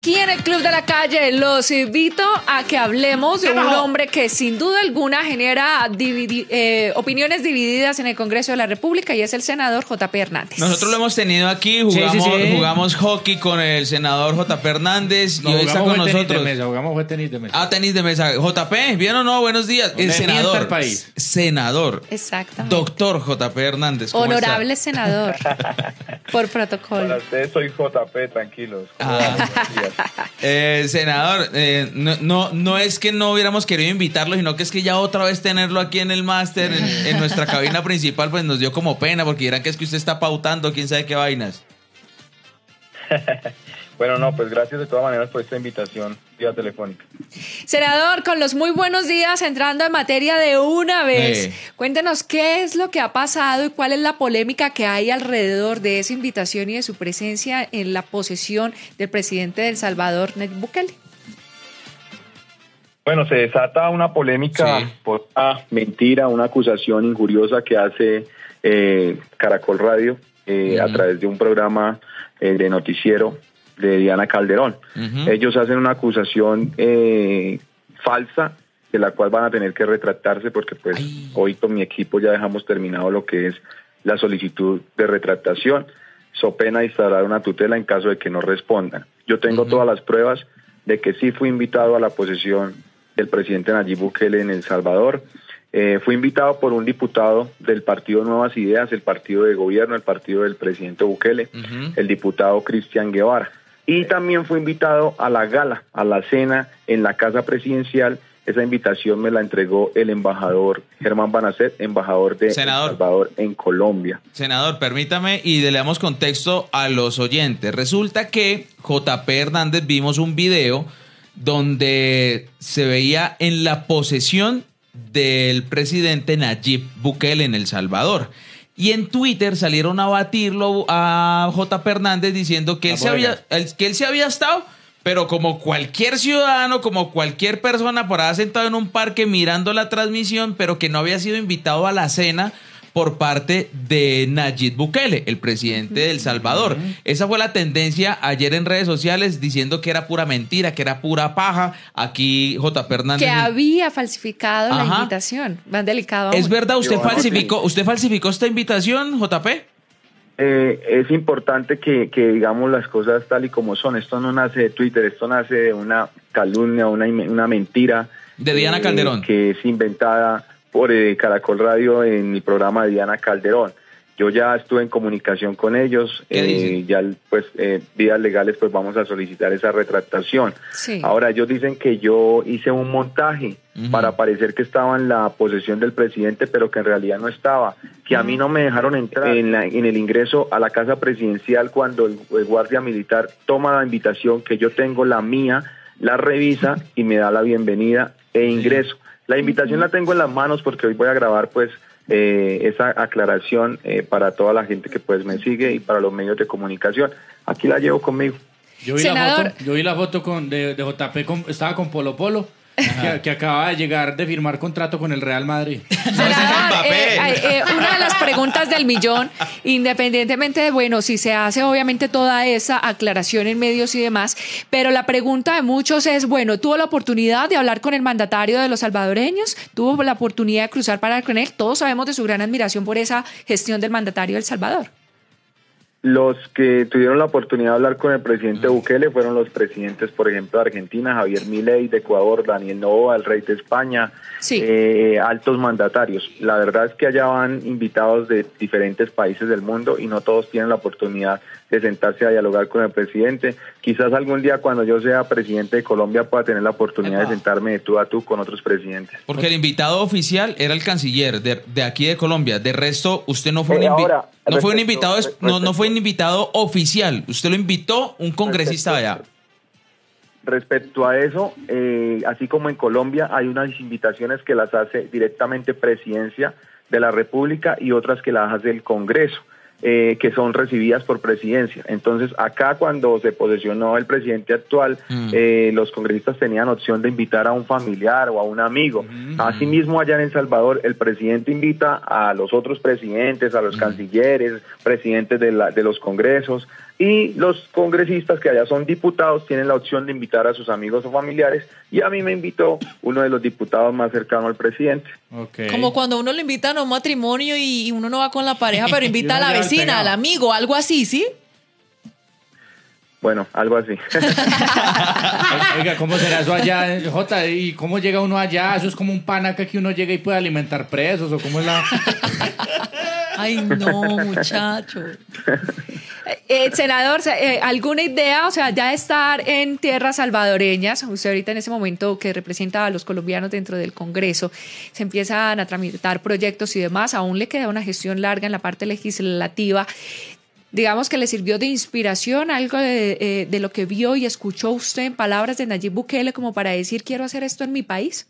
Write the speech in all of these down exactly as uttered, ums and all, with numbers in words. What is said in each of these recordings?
Aquí en el Club de la Calle los invito a que hablemos de un hombre que sin duda alguna genera dividi eh, opiniones divididas en el Congreso de la República, y es el senador J P Hernández. Nosotros lo hemos tenido aquí, jugamos, sí, sí, sí. jugamos hockey con el senador J P Hernández no, y hoy está con nosotros. Tenis de mesa, jugamos fue tenis de mesa. Ah, tenis de mesa. J P, ¿bien o no? Buenos días. El senador. El país. Senador. Exactamente. Doctor J P Hernández. Honorable está? senador. Por protocolo. Para ustedes soy J P, tranquilos. Ah. eh, senador, eh, no, no, no es que no hubiéramos querido invitarlo, sino que es que ya otra vez tenerlo aquí en el máster, en, en nuestra cabina principal, pues nos dio como pena, porque dirán que es que usted está pautando, quién sabe qué vainas. Bueno, no, pues gracias de todas maneras por esta invitación vía telefónica. Senador, con los muy buenos días, entrando en materia de una vez, eh. cuéntenos qué es lo que ha pasado y cuál es la polémica que hay alrededor de esa invitación y de su presencia en la posesión del presidente de El Salvador, Nayib Bukele. Bueno, se desata una polémica sí. por una mentira, una acusación injuriosa que hace eh, Caracol Radio eh, uh-huh. a través de un programa eh, de noticiero de Diana Calderón. Uh-huh. Ellos hacen una acusación eh, falsa, de la cual van a tener que retractarse, porque pues Ay. hoy con mi equipo ya dejamos terminado lo que es la solicitud de retractación, so pena de instaurar una tutela en caso de que no respondan. Yo tengo uh-huh. todas las pruebas de que sí fui invitado a la posesión del presidente Nayib Bukele en El Salvador. Eh, fui invitado por un diputado del partido Nuevas Ideas, el partido de gobierno, el partido del presidente Bukele, uh-huh. el diputado Cristian Guevara. Y también fui invitado a la gala, a la cena en la Casa Presidencial. Esa invitación me la entregó el embajador Germán Banacet, embajador de Senador. El Salvador en Colombia. Senador, permítame y le damos contexto a los oyentes. Resulta que J P Hernández vimos un video donde se veía en la posesión del presidente Nayib Bukele en El Salvador. Y en Twitter salieron a batirlo a J P Hernández diciendo que él, se había, que él se había estado, pero como cualquier ciudadano, como cualquier persona por ahí sentado en un parque mirando la transmisión, pero que no había sido invitado a la cena por parte de Nayib Bukele, el presidente de El Salvador. Uh-huh. Esa fue la tendencia ayer en redes sociales, diciendo que era pura mentira, que era pura paja. Aquí J P Hernández... Que había falsificado Ajá. la invitación. Más delicado aún. ¿Es verdad? ¿Usted falsificó, ¿Usted falsificó esta invitación, J P? Eh, es importante que, que digamos las cosas tal y como son. Esto no nace de Twitter, esto nace de una calumnia, una, una mentira. De Diana eh, Calderón. Que es inventada por eh, Caracol Radio en el programa de Diana Calderón. Yo ya estuve en comunicación con ellos, eh, ya pues eh, vías legales pues vamos a solicitar esa retractación. Sí. Ahora ellos dicen que yo hice un montaje uh-huh. para parecer que estaba en la posesión del presidente, pero que en realidad no estaba, que uh-huh. a mí no me dejaron entrar en, la, en el ingreso a la casa presidencial cuando el, el guardia militar toma la invitación, que yo tengo la mía, la revisa y me da la bienvenida e ingreso. Sí. La invitación la tengo en las manos porque hoy voy a grabar pues eh, esa aclaración eh, para toda la gente que pues me sigue y para los medios de comunicación. Aquí la llevo conmigo. Yo vi Senador. la foto, yo vi la foto con, de, de J P, con, estaba con Polo Polo. Que, que acaba de llegar de firmar contrato con el Real Madrid. Senador, eh, eh, una de las preguntas del millón, independientemente de, bueno, si se hace obviamente toda esa aclaración en medios y demás, pero la pregunta de muchos es, bueno, ¿tuvo la oportunidad de hablar con el mandatario de los salvadoreños? ¿Tuvo la oportunidad de cruzar para hablar con él? Todos sabemos de su gran admiración por esa gestión del mandatario de El Salvador. Los que tuvieron la oportunidad de hablar con el presidente Bukele fueron los presidentes, por ejemplo, de Argentina, Javier Milei, de Ecuador, Daniel Noboa, el rey de España, sí. eh, altos mandatarios. La verdad es que allá van invitados de diferentes países del mundo y no todos tienen la oportunidad de sentarse a dialogar con el presidente. Quizás algún día cuando yo sea presidente de Colombia pueda tener la oportunidad Epa. de sentarme de tú a tú con otros presidentes. Porque el invitado oficial era el canciller de, de aquí de Colombia. De resto, usted no fue un, invi ahora, no respecto, fue un invitado respecto, no, no fue un invitado oficial. Usted lo invitó un congresista de allá. Respecto a eso, eh, así como en Colombia hay unas invitaciones que las hace directamente Presidencia de la República y otras que las hace el Congreso. Eh, que son recibidas por presidencia. Entonces, acá cuando se posesionó el presidente actual, mm. eh, los congresistas tenían opción de invitar a un familiar o a un amigo. Mm. Asimismo, allá en El Salvador, el presidente invita a los otros presidentes, a los mm. cancilleres, presidentes de, la, de los congresos, y los congresistas que allá son diputados tienen la opción de invitar a sus amigos o familiares, y a mí me invitó uno de los diputados más cercanos al presidente. Okay. Como cuando uno lo invita a un matrimonio y uno no va con la pareja, pero invita a la vecina, al amigo, algo así, ¿sí? Bueno, algo así. Oiga, ¿cómo será eso allá, Jota? ¿Y cómo llega uno allá? ¿Eso es como un pan acá que uno llega y puede alimentar presos? ¿O cómo es la...? Ay, no, muchacho. Eh, senador, eh, ¿alguna idea, o sea, ya estar en tierras salvadoreñas? Usted ahorita en ese momento que representa a los colombianos dentro del Congreso, se empiezan a tramitar proyectos y demás, aún le queda una gestión larga en la parte legislativa. Digamos que le sirvió de inspiración algo de, eh, de lo que vio y escuchó usted en palabras de Nayib Bukele como para decir, quiero hacer esto en mi país.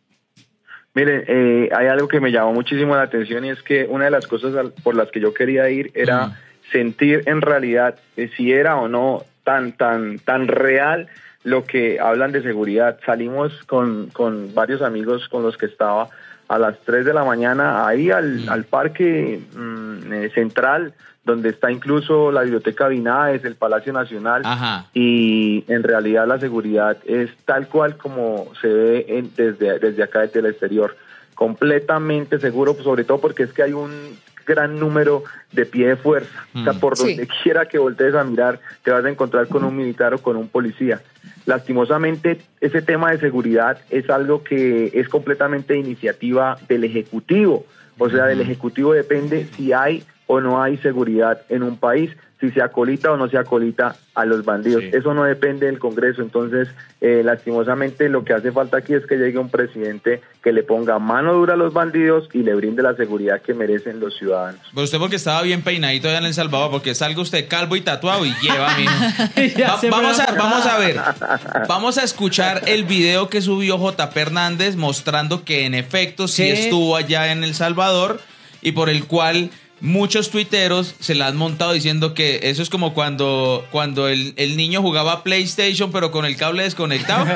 Mire, eh, hay algo que me llamó muchísimo la atención, y es que una de las cosas por las que yo quería ir era uh-huh. sentir en realidad eh, si era o no tan, tan, tan real lo que hablan de seguridad. Salimos con, con varios amigos con los que estaba a las tres de la mañana ahí al, uh-huh. al parque mmm, eh, central, donde está incluso la Biblioteca Binaes, el Palacio Nacional. Ajá. Y en realidad la seguridad es tal cual como se ve en, desde, desde acá desde el exterior, completamente seguro, sobre todo porque es que hay un gran número de pie de fuerza. Mm. O sea, por donde sí. quiera que voltees a mirar, te vas a encontrar con un militar o con un policía. Lastimosamente, ese tema de seguridad es algo que es completamente iniciativa del Ejecutivo. O sea, del Ejecutivo depende si hay o no hay seguridad en un país, si se acolita o no se acolita a los bandidos. Sí. Eso no depende del Congreso. Entonces, eh, lastimosamente, lo que hace falta aquí es que llegue un presidente que le ponga mano dura a los bandidos y le brinde la seguridad que merecen los ciudadanos. Pues usted porque estaba bien peinadito allá en El Salvador, porque salga usted calvo y tatuado y lleva, mijo. Va, vamos, a, vamos a ver, vamos a escuchar el video que subió J P Hernández mostrando que en efecto sí, sí estuvo allá en El Salvador y por el cual... muchos tuiteros se la han montado diciendo que eso es como cuando, cuando el, el niño jugaba PlayStation pero con el cable desconectado.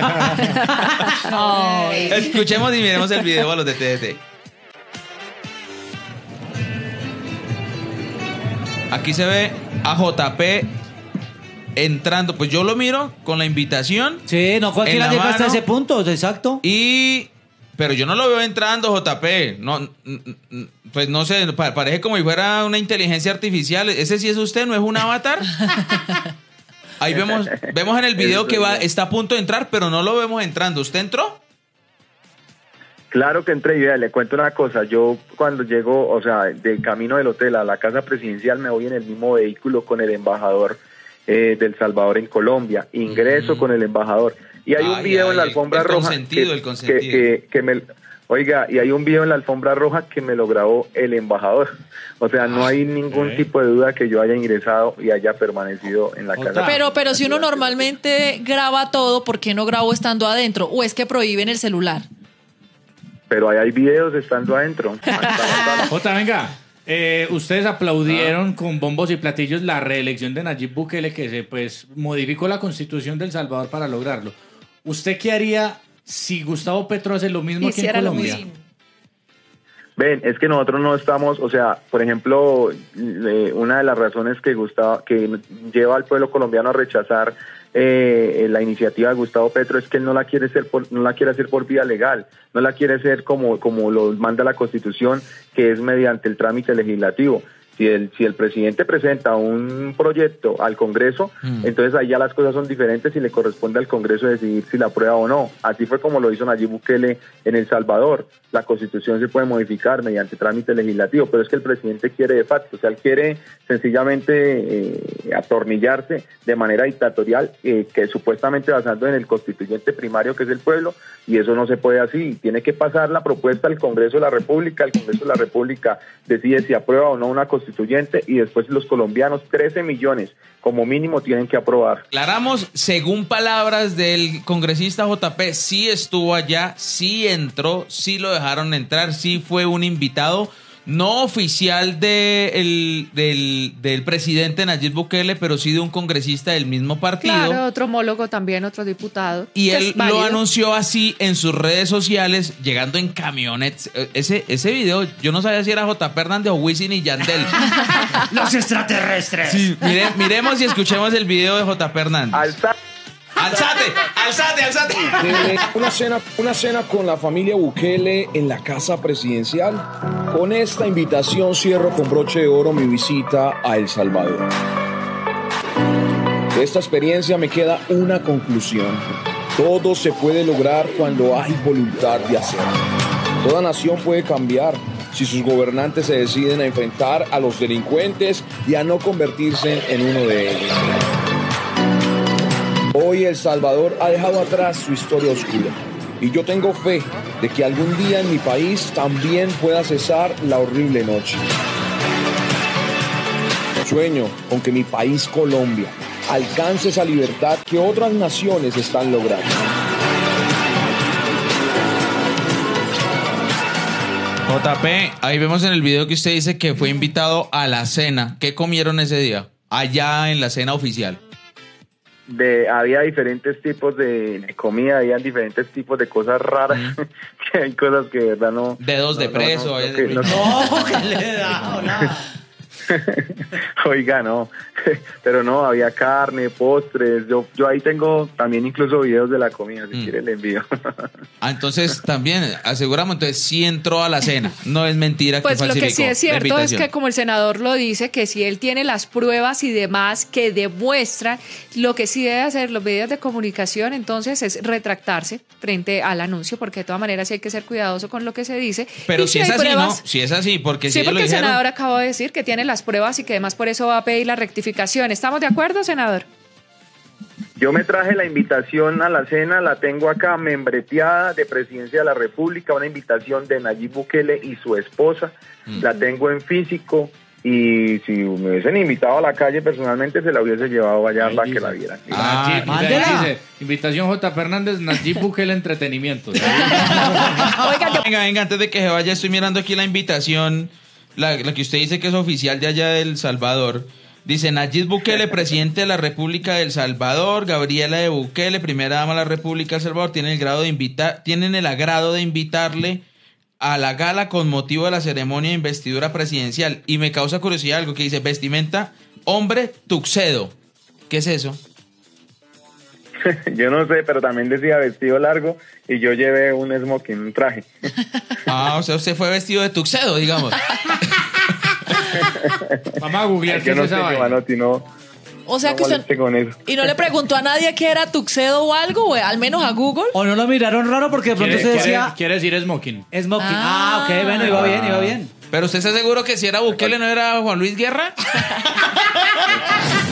Oh. Escuchemos y miremos el video a los de T D T. Aquí se ve a J P entrando, pues yo lo miro con la invitación. Sí, no cualquiera llega hasta ese punto, exacto. Y... pero yo no lo veo entrando, J P. No, pues no sé, parece como si fuera una inteligencia artificial. ¿Ese sí es usted? ¿No es un avatar? Ahí vemos, vemos en el video que va, está a punto de entrar, pero no lo vemos entrando. ¿Usted entró? Claro que entré, y le cuento una cosa. Yo cuando llego, o sea, del camino del hotel a la casa presidencial, me voy en el mismo vehículo con el embajador eh, del Salvador en Colombia. Ingreso mm. con el embajador. Y hay ay, un video ay, en la alfombra el roja consentido, que, el consentido. Que, que, que me, oiga, y hay un video en la alfombra roja que me lo grabó el embajador. O sea, no hay ningún okay. tipo de duda que yo haya ingresado y haya permanecido en la okay. casa. Pero, pero si uno normalmente graba todo, ¿por qué no grabó estando adentro? ¿O es que prohíben el celular? Pero ahí hay videos estando adentro. Jota, venga. Eh, ustedes aplaudieron ah. con bombos y platillos la reelección de Nayib Bukele, que se pues modificó la constitución de El Salvador para lograrlo. ¿Usted qué haría si Gustavo Petro hace lo mismo aquí en Colombia? Ven, es que nosotros no estamos, o sea, por ejemplo, eh, una de las razones que Gustavo, que lleva al pueblo colombiano a rechazar eh, la iniciativa de Gustavo Petro es que él no la quiere hacer por, no la quiere hacer por vía legal, no la quiere hacer como, como lo manda la Constitución, que es mediante el trámite legislativo. Si el, si el presidente presenta un proyecto al Congreso, mm. entonces ahí ya las cosas son diferentes y le corresponde al Congreso decidir si la aprueba o no. Así fue como lo hizo Nayib Bukele en El Salvador. La Constitución se puede modificar mediante trámite legislativo, pero es que el presidente quiere de facto, o sea, él quiere sencillamente eh, atornillarse de manera dictatorial, eh, que supuestamente basando en el constituyente primario que es el pueblo, y eso no se puede así. Tiene que pasar la propuesta al Congreso de la República, el Congreso de la República decide si aprueba o no una constituyente y después los colombianos, trece millones como mínimo, tienen que aprobar. Aclaramos, según palabras del congresista J P, sí estuvo allá, sí entró, sí lo dejaron entrar, sí fue un invitado. no oficial de el, del, del presidente Nayib Bukele, pero sí de un congresista del mismo partido. Claro, otro homólogo también, otro diputado. Y él es válido. lo anunció así en sus redes sociales, llegando en camionetas. Ese, ese video, yo no sabía si era J P Hernández o Wisin y Yandel. Los extraterrestres. Sí, mire, miremos y escuchemos el video de J P Hernández. Alza. ¡Alzate! ¡Alzate! ¡Alzate! Una cena, una cena con la familia Bukele en la casa presidencial. Con esta invitación cierro con broche de oro mi visita a El Salvador. De esta experiencia me queda una conclusión. Todo se puede lograr cuando hay voluntad de hacerlo. Toda nación puede cambiar si sus gobernantes se deciden a enfrentar a los delincuentes y a no convertirse en uno de ellos. Hoy El Salvador ha dejado atrás su historia oscura y yo tengo fe de que algún día en mi país también pueda cesar la horrible noche. Sueño con que mi país, Colombia, alcance esa libertad que otras naciones están logrando. J P, ahí vemos en el video que usted dice que fue invitado a la cena. ¿Qué comieron ese día? Allá en la cena oficial. De, había diferentes tipos de, de comida, había diferentes tipos de cosas raras, mm. que hay cosas que de verdad no... Dedos no, de preso. No, no, no, que, no, no, no, que le da, hola. Oiga, no, pero no, había carne, postres, yo, yo ahí tengo también incluso videos de la comida, si mm. quiere le envío. Ah, entonces también aseguramos, entonces sí entró a la cena, no es mentira que pues falsificó. Pues lo que sí es cierto es que como el senador lo dice, que si él tiene las pruebas y demás que demuestran, lo que sí debe hacer los medios de comunicación entonces es retractarse frente al anuncio, porque de todas maneras sí hay que ser cuidadoso con lo que se dice. Pero si, si es así, pruebas, ¿no? Si es así, porque sí, si porque lo el dijeron... senador acabó de decir que tiene las pruebas y que además por eso va a pedir la rectificación. ¿Estamos de acuerdo, senador? Yo me traje la invitación a la cena, la tengo acá membreteada de Presidencia de la República, una invitación de Nayib Bukele y su esposa, mm. la tengo en físico y si me hubiesen invitado a la calle personalmente se la hubiese llevado allá para que la vieran. Ah, ah, dice, invitación J. Fernández, Nayib Bukele Entretenimiento. Oiga, venga, venga, antes de que se vaya, estoy mirando aquí la invitación, la, la que usted dice que es oficial de allá de El Salvador. Dice Nayib Bukele, presidente de la República de El Salvador, Gabriela de Bukele, primera dama de la República de El Salvador, tienen el grado de invitar, tienen el agrado de invitarle a la gala con motivo de la ceremonia de investidura presidencial. Y me causa curiosidad algo que dice vestimenta hombre tuxedo. ¿Qué es eso? Yo no sé, pero también decía vestido largo y yo llevé un smoking, un traje. Ah, o sea, usted fue vestido de tuxedo, digamos. Vamos a googlear qué no es esa sé, vaina. Manotti, no, o sea no que usted... con eso. ¿Y no le preguntó a nadie qué era tuxedo o algo? O al menos a Google. ¿O no lo miraron raro porque de pronto se decía... Quiere decir smoking. Smoking. Ah, ah, ok, bueno, iba bien, iba bien. Pero usted está seguro que si era Bukele no era Juan Luis Guerra.